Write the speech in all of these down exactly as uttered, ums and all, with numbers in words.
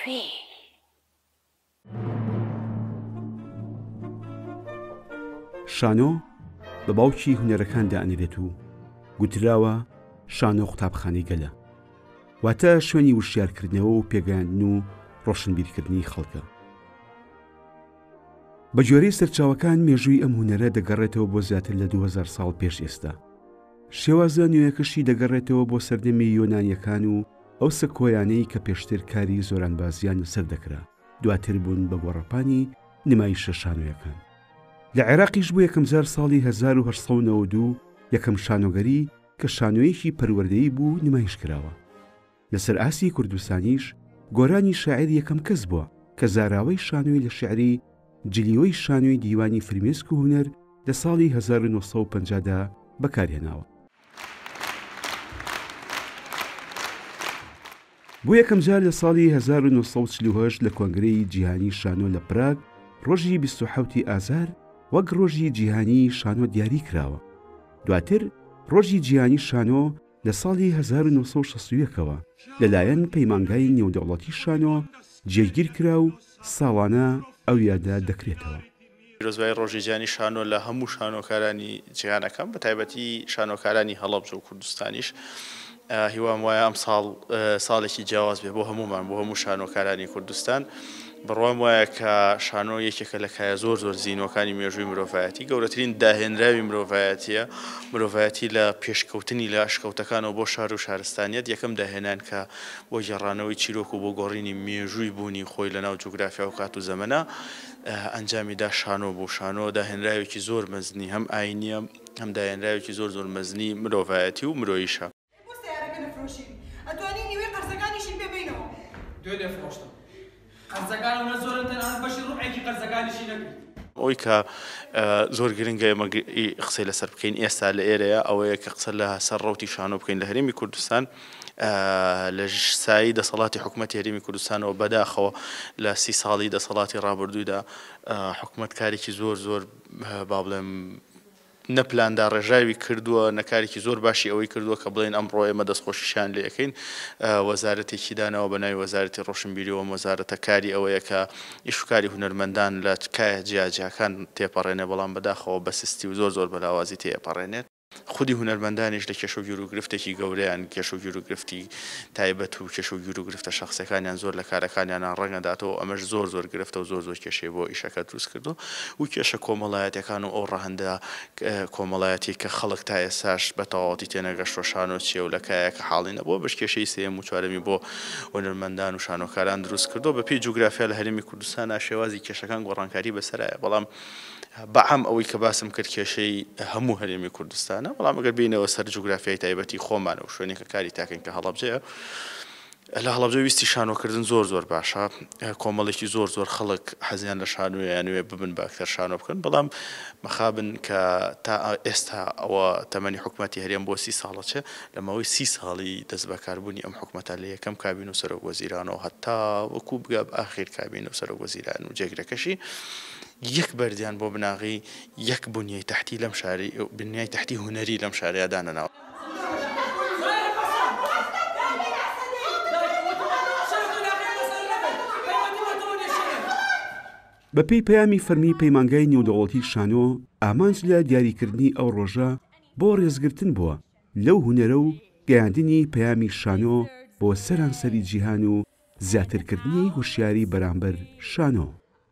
کوێ؟ شانۆ بە باوکی هونەرەکان دائەنێرێت و گوتراوە شانۆ قوتابخانەی گەلە، واتە شوێنی وشیارکردنەوە و پێگەیاندن و ڕۆشنبیرکردنی خەڵکە. بە جۆرەی سەرچاوەکان مێژووی ئەم هونەرە دەگەڕێتەوە بۆ زیاتر لە دوو هەزار ساڵ پێش ئێستا. شێوازە نوێیەکەشی دەگەڕێتەوە بۆ سەردەمی یۆنانیەکان و ئەو سەکۆیانەی کە پێشتر کاری زۆرانبازیان لەسەر دەکرا، دواتر بوون بە گۆڕەپانی نمایشە شانۆیەکان. لە عێراقیش بۆ یەکەم جار ساڵی هەزار و هەشت سەد و نەوە و دوو یەکەم شانۆگەری کە شانۆیەکی پەروەردەیی بوو نمایش کراوە. لەسەر ئاسی کوردستانیش گۆرانی شاعیر یەکەم کەس بووە کە زاراوەی شانۆی لە شعری جلیۆی شانۆی دیوانی فرمێسک و هونەر لە ساڵی هەزار و نۆ سەد و پەنجادا بەکارهێناوە. بۆ یەکەم جار لە ساڵی هەزار و نۆ سەد و چل و هەشت لە کۆنگرەی جیهانی شانۆ لە پراگ ڕۆژی بیست و حەوتی ئازار وەک ڕۆژی جیهانی شانۆ دیاری کراوە. دواتر ڕۆژی جیهانی شانۆ لە ساڵی هەزار و نۆ سەد و شەست و یەکەوە لەلایەن پەیمانگای نێودەوڵەتی شانۆ جێگیر کرا و ساڵانە ئەو یادە دەکرێتەوە. پیرۆزبای ڕۆژی جیهانی شانۆ لە هەموو شانۆکارانی جیهانەکەم بە تایبەتی شانۆکارانی هەڵەبجە و کوردستانیش هیوام وایە ئەم ساڵ ساڵێکی جیاواز بێ بۆ هەمومان، بۆ هەموو شانۆکارانی کوردستان. بڕوام وایە کە شانۆ یەکێکە لە کایە زۆر زۆر زیینەکانی مێژووی مرۆڤایەتی، گەورەترین داهێنراوی مرۆڤایەتیە. مرۆڤایەتی لە پێشکەوتنی لە ئاشکەوتەکانەوە بۆ شار و شارستانیەت یەکەم داهێنان کە بۆ گێڕانەوەی چیرۆک و بۆ گۆڕینی مێژووی بوونی خۆی لە ناو جوگرافیا و کات و زەمەنە ئەنجامیدا شانۆ بوو. شانۆ داهێنراوێکی زۆر مەزنی هەم ئاینیە هەم داهێنراوێکی زۆر زۆر مەزنی مرۆڤایەتی و مرۆییشە. ئەوەی کە زۆر گرنگە ئێمە قسەی لەسەر بکەین ئێستا لە ئێرەیە ئەوەیە کە قسە لە سەر ڕەوتی شانۆ بکەین لە هەرێمی کوردستان. لە سایی دەسەڵاتی حکوومەتی هەرێمی کوردستانەوە بەداخەوە لە سی ساڵی دەسەڵاتی ڕابردوودا حکوومەتکارێکی زۆر زۆر با بڵێم نەپلاندا ڕێژاوی کردووە، نەکارێکی زۆر باشی ئەوەی کردووە کە بڵێن ئەمڕۆ ئێمە دەستخۆشیشان لێ یەکەین. وەزارەتێکی داناوە بە ناوی وەزارەتی ڕۆشنبیریەوە وەزارەتە کاری ئەوەیە کە ئیشوکاری هونەرمەندان لە کایە جیاجیاکان تێپەڕێنێ، بەڵام بەداخەوە بە سستی و زۆر زۆر بەلاوازی تێپەڕێنێت. خودی هونەرمەندانیش لە کێشە و گیروگرفتێکی گەورەیان کێشە و گیروگرفتی تایبەت و کێشە و گیروگرفتە شخصەکانیان زۆر لە کارەکانیان ڕەنگەداتەوە. ئەمەش زۆر زۆر گرفتە و زۆر زۆر کێشەی بۆ ئیشەکە دروست کردو و کێشە کۆمەڵایەتەکان و ئەو ڕەهەندە کۆمەڵایەتی کە خەڵک تا ئێساش بە تەواوەتی تێنەگەشتۆ شانۆ چیە و لە کایەکە حاڵی نەبووە. بەش کێشەی سێم و چوارەمی بۆ هونەرمەندان و شانۆکاران دروست کردو. بە پێی جوگرافیا لە هەرێمی کوردستان شێوازی کێشەکان گۆڕانکاری بەسەرایە، بەڵام بەعام ئەوەی کە باسم کرد کێشەی هەموو هەرێمی کوردستانە. بەڵام ئەگەر بینەوە سەر جوگرافیای تایبەتی خۆمانە و شوێنێکە کاری تاکەین کە هەڵەبجەیە، لە هەڵەبجە ویستی شانۆکردن زۆر زۆر باشە. کۆمەڵێکی زۆر زۆر خەڵک حەزیان لە شانۆیانوێ ببن بە ئەکتەر شانۆ بکەن، بەڵام مەخابن کە تا ئێستا ئەوە تەمەنی حکوومەتی هەرێم بۆ سی ساڵەچە لەماوەی سی ساڵی دەست بەکاربوونی ئەم حکوومەتە لە یەکەم کابین و سەرۆک وەزیرانەوە هەتا وەکو بگە ئاخیر کابین و سەرۆک وەزیران و جێگرەکەشی یەک بەردیان بۆ بناغی یەک بنیای تحتی لەم شاری بنیای تحتی هونەری لەم شارەیە دانەناوە. بەپێی پەیامی فەرمی پەیمانگای نێودەوڵەتی شانۆ ئامانج لە دیاریکردنی ئەو ڕۆژە بۆ ڕێزگرتن بووە لەو هونەرە و گەیاندنی پەیامی شانۆ بۆ سەرانسەری جیهان و زیاترکردنی هوشیاری بەرامبەر شانۆ.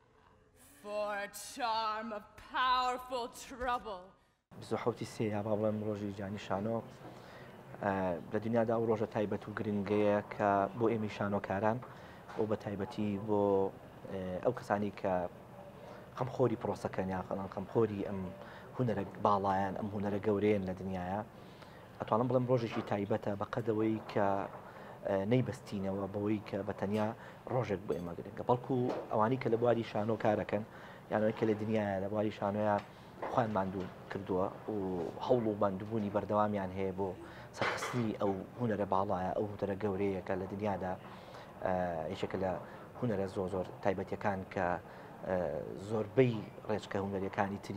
بیست و حەوتی سێ یا با بڵێم ڕۆژی جیهانی شانۆ لە دنیادا ئەو ڕۆژە تایبەت و گرنگەیە کە بۆ ئێمەی شانۆکاران بۆ بە تایبەتی بۆ ئەو کەسانی کە خەمخۆری پرۆسەکەن یا خەمخۆری ئەم هونەرە باڵایان ئەم هونەرە گەورەیان لە دنیاە. ئەتوانم بڵێم ڕۆژێکی تایبەتە بەقەدەوەی کە نەیبەستینەوە بەوەی کە بە تەنیا ڕۆژێک بۆ ئێمە گرنگە، بەڵکو ئەوانی کە لە بواری شانۆ کارەکەن یانەوەی کە لە دنیاە لە بواری شانۆیە خۆیان ماندوو کردووە و هەوڵ و ماندووبوونی بەردەوامیان هەیە بۆ سەرخستنی ئەو هونەرە باڵایە ئەو هونەرە گەورەیە کە لە دنیادا یەکێکە لە هونەرە زۆر زۆر تایبەتیەکان کە زۆربەی ڕێچکە هونەریەکانی تری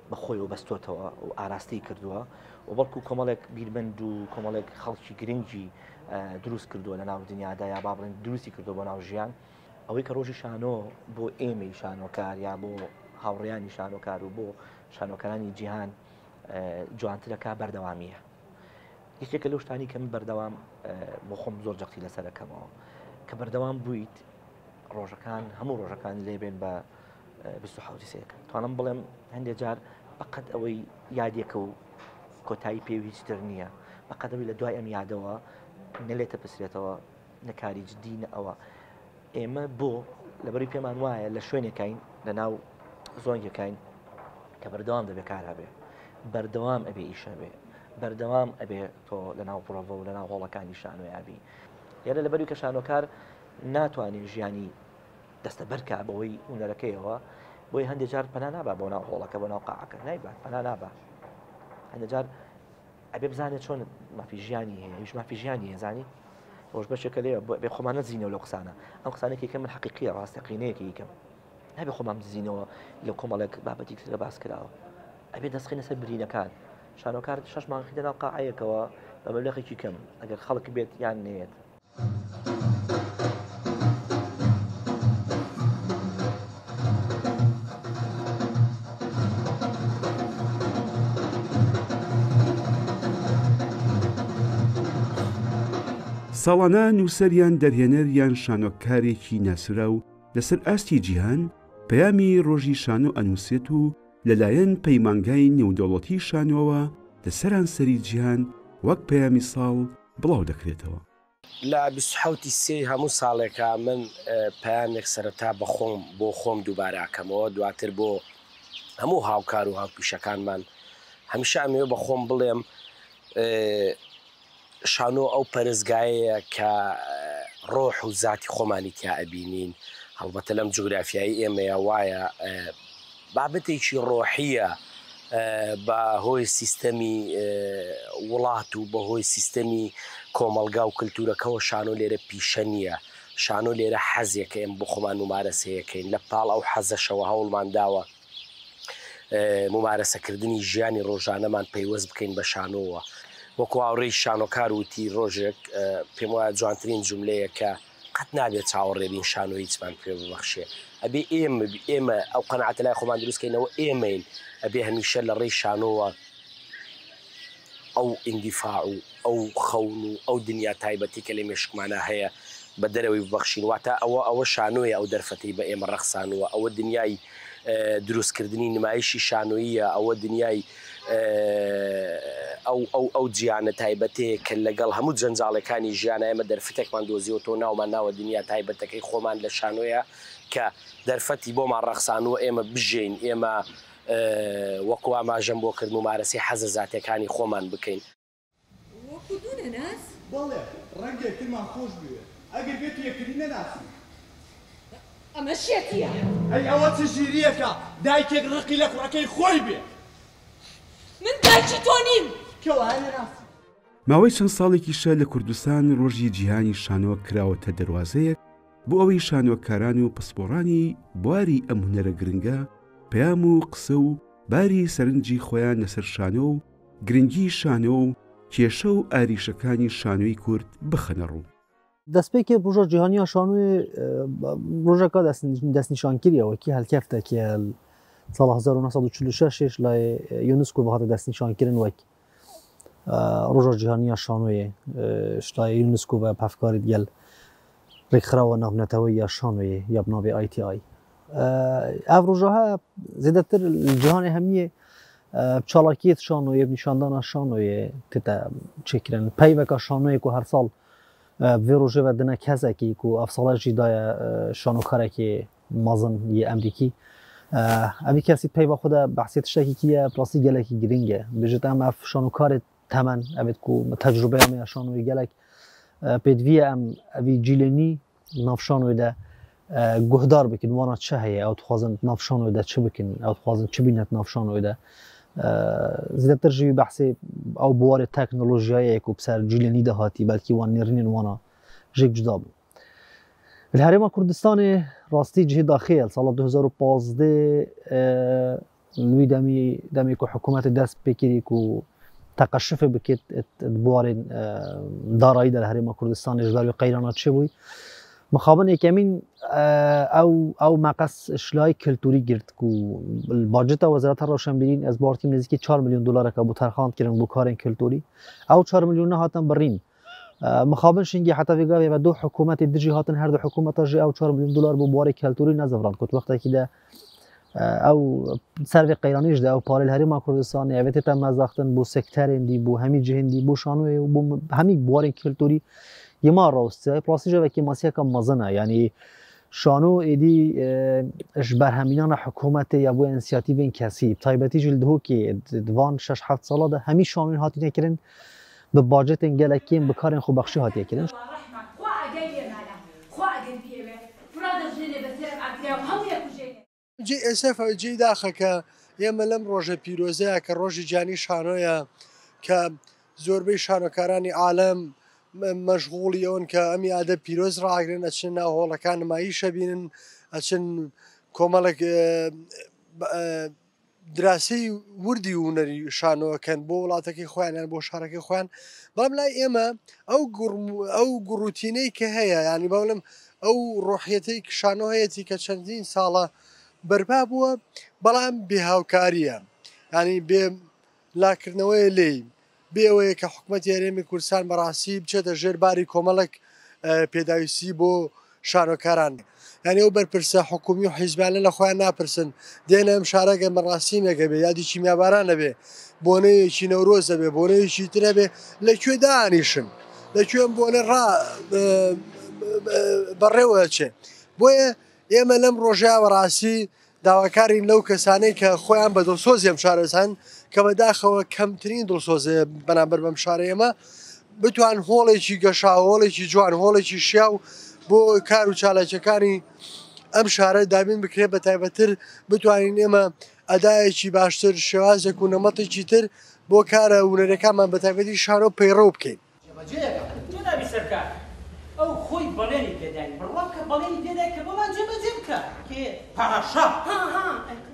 بە خۆی و بەستۆتەوە و ئاراستی کردووە و بەڵکو کۆمەڵێک بیربند و کۆمەڵێک خەڵکی گرنگی دروست کردووە لە ناو دنیادا یا با بڵێن دروستی کردو بۆ ناو ژیان ئەوەی کە ڕۆژی شانۆ بۆ ئێمەی شانۆکار یا بۆ هاوڕێیانی شانۆکار و بۆ شانۆکارانی جیهان جوانترەکە بەردەوامیە. یەکێکە لەو شتانی کە من بەردەوام بۆ خۆم زۆر جەختی لەسەرەکەمەوە کە بەردەوام بوویت ڕۆژەکان هەموو ڕۆژەکان لێبێن بە بیست و حەوتی سێەکە توانم بڵێم هەندێک جار بەقەت ئەوەی یادێکە و کۆتایی پێویستتر نییە بەقەت ئەوەی لە دوای ئەم یادەوە نەلێتە پسرێتەوە نەکاری جدینە ئەوە ئێمە بۆ لەبەری پێمان وایە لە شوێنێکین لە ناو زۆنگەکەین کە بەردەوام دەبێت کار هەبێ بەردەوام ئەبێ ئیشە بێ بەردەوام ئەبێ تۆ لە ناو پڕۆڤە و لە ناو هۆڵەکانی شانۆیابی یانە لەبەری کە شانۆکار ناتوانێت ژیانی دەستە بەرکە بەوەی هونەرەکەیەوە بۆی هەندێک جار پەنا نابا بۆ ناو هۆڵەکە بۆ ناو قاعەکە نایبات پەنا نابا هەندێک جار ئەبێ بزانێت چۆن مافی ژیانی هەیە هیچ مافی ژیانی هێزانی ڕۆژ بەشێکە لێ بێ خۆمان نەزیینەوە لەو قسانە ئەم قسانێکی کە من حەقیقیە ڕاستەقینەیەکی یکەم نابێ خۆمان بزیینەوە لە کۆمەڵێک بابەتی لە باس کراوە ئەبێ دەستخینە سەر برینەکان شانۆکار شەش مانگی دەناو قاعەیەکەوە بە مەبلەغێکی کەم ئەگەر خەڵک بێت یان نێت. ساڵانە نووسەریان دەرهێنەر یان شانۆکارێکی ناسرا و لەسەر ئاستی جیهان پەیامی ڕۆژی شانۆ ئەنووسێت و لەلایەن پەیمانگای نێودەوڵەتی شانۆوە لە سەرانسەری جیهان وەک پەیامی ساڵ بڵاو دەکرێتەوە. لە بیست و حەوتی سێ هەموو ساڵێکە من پەیامێک سەرەتا بە خۆم بۆ خۆم دووبارەکەمەوە دواتر بۆ هەموو هاوکار و هاوپیشەکانمان هەمیشە ئەمەوێ بە خۆم بڵێم شانۆ ئەو پەرزگایەیە کە ڕۆح و زاتی خۆمانی تیا ئەبینین هەڵبەتە لەم جوگرافیایی ئێمەیە وایە بابەتێکی ڕۆحیە بە هۆی سیستەمی وڵات و بە هۆی سیستەمی کۆمەلگا و کللتورەکەەوە شانۆ لێرە پیشە نییە شانۆ لێرە حەزێکە ئێم بۆ خۆمان ممارەسەیەکەین لە پاڵ ئەو حەزەشەوە هەوڵمان داوە ممارەسەکردنی ژیانی ڕۆژانەمان پەیوەست بکەین بە شانۆوە وەکو هاوڕێی شانۆکار وتی ڕۆژێک پێم وایە جوانترین جوملەیە کە قەت نابێت چاوەڕێبین شانۆ هیچمان پێ ببەخشێ ئەبێ ئێمە ئێمە ئەو قەنەعەتە لای خۆمان دروستکەینەوە ئێمەین ئەبێ هەمیشە لە ڕێی شانۆوە ئەو ئیندیفاع و ئەو خەون و ئەو دنیا تایبەتی کە لە مێشکمانە هەیە بە دەرەوەی ببەخشین واتە ئەوە ئەوە شانۆیە ئەو دەرفەتی بە ئێمە ڕەخسانوە ئەوە دنیای دروستکردنی نمایشی شانۆییە ئەوە دنیای ئەو ئەو ئەو جیانە تایبەتەیە کە لەگەڵ هەموو جەنجاڵەکانی ژیانە ئێمە دەرفتێکمان دۆزیەوە ناومان ناوە دنیا تایبەتەکەی خۆمان لە شانۆیە کە دەرفەتی بۆمان ڕەخسانوە ئێمە بژین ئێمە وەکو ئاماژەم بۆ کرد ممارەسی حەزە زاتەکانی خۆمان بکەین. وەکو دوو نەناس؟ بەڵێ ڕەنگێکترمان خۆش بوێ ئەگەر بێت یەکتری نەناسی. ئەمە شێتیە؟ ئەی ئەوە چ ژیریەکە دایکێک ڕقی لە کوڕەکەی خۆی بێ. من دایکی تۆ نیم. کەوایە نەناسی. ماوەی چەند ساڵێکیشە لە کوردستان ڕۆژی جیهانی شانۆ کراوەتە دەواازەیەک بۆ ئەوەی شانۆکاران و پسپۆڕانی بواری ئەم هونەرە گرنگە پەیام و قسە و باری سەرنجی خۆیان لەسەر شانۆ و گرنگی شانۆ و کێشە و ئاریشەکانی شانۆی کورد بخەنە ڕوو. دەستپێکی ڕۆژە جیهانیا شانۆی ڕۆژەکە دەستنیشانکردیەوەکی هەلکەفتێکی ساڵ هەزار و نۆ سەد و چل و شەش لای یونسکۆ بەهاتە دەستنیشانکردن وەک ڕۆژە جیهانیا شانۆیە شتای یونسکۆ بە پەفکاری دیگەل ڕێکخراوە ناونەتەوەی یا شانۆیە یا بناوی آی تی آی ئەو ڕۆژەها زیاتر جیهانی هەمیە چالاکیت شانۆیە نیشاندانە شانۆیە تێتە چێکرن پەیوەکە شانۆیەک و هەر ساڵ vê rojê ve dine kesekî ku ev salar jî daye şanokarekê mezin yê Emerîkî evî kesî peyva xwe de behsê tiştekî ye plasî gelekî giring e bêjit em ev şanokarê temen evêt ku tecrübeya me ya şanoyê gelek pêdiviye em evî cîlênî nav şanoyê de guhdar bikin wana çi heye ew dixwazin nav şanoyê de çi bikin ew dixwazin çi bînet nav şanoyê de زیاتر جوی بحثی او بوار تکنولوژیایی که بسر جیلنی ده هاتی بلکه وان نرنین وانا جیک جدا بود. الهرم کردستان راستی جهی داخل سال دو هزار و پانزده نوی دمی دمی که حکومت دست بگیری که تقشف بکت بوار دارایی در هرم کردستان اجباری و قیرانات چه بوی مخابن یکمین او او مقص اشلای کلتوری گرد که باجت وزارت روشنبیرین از بارتی نزدیک چهار میلیون دلار که بو ترخاند کردن بو کارن کلتوری او چهار میلیون نه هاتن برین مخابن شنگی حتی ویگاوی و دو حکومت دیجی هاتن هر دو حکومت جی او چهار میلیون دلار بو بوار کلتوری نزفران کت وقتی که ده او سر قیرانیش ده او پارل هرم کردستان اوت تم نزاختن بو سکتر اندی بو همین جهندی بو شانوی و بو همین بوار کلتوری یه ما راسته پراسیجا و که ماسیه کم مزنه یعنی شانو ایدی اش برهمینان حکومت یا بو انسیاتیو این کسی تایبتی جلده که دوان شش هفت ساله ده همین شانو هاتی نکردن به باجت انگلکیم بکارن خوب بخشی هاتی کردن جی اسف جی داخل که یه ملم روز پیروزه که روز جانی شانویا که زوربی شانوکارانی عالم مشغولی اون که امی عده پیروز را اگرن اچن هولا کان مایش بینن اچن کومالک دراسي وردي ونري شانو كان بولاتك خوان بو شارك خوان بام لا اما او قرم او قروتيني كهيا يعني بقولم او روحيتي شانو هيتي كشندين صاله بربابو بلام بهاوكاريه يعني ب لاكرنوي لي بيوي كحكومه يرمي كرسان مراسي بچه جر باري كوملك بيدايسي بو شانو كاران يعني او برپرسه حکومی و حزبانه لخواه نپرسن دینه مشارکه مراسیمه که بی یادی چی میابارانه بی بونه چی نوروزه بی بونه چی تره بی لکوی دانیشن لکوی بونه را بروه چه بویه ایمه لم روژه و راسی داواکارین لو کسانی که خواه هم به دلسوزی مشاره سن که بداخل کمترین دلسوزی بنابر بمشاره ایمه بتوان هولی چی گشا هولی چی جوان هولی چی شیاو بو کار و چالشکانی ام شهر دابین بکره به تایبەتر بتوانین ئێمە ئەدایەکی باشتر شێوازێک و نەمەتێکی تر بۆ کارە هونەرەکانمان بە تایبەتی شانۆ پەیڕەو بکەین. جنابی سەرکار ئەو خۆی بەڵێنی پێدانی بڕوام کە بەڵێنی پێدای کە بۆمان جێبەجێ بکە کێ پاشا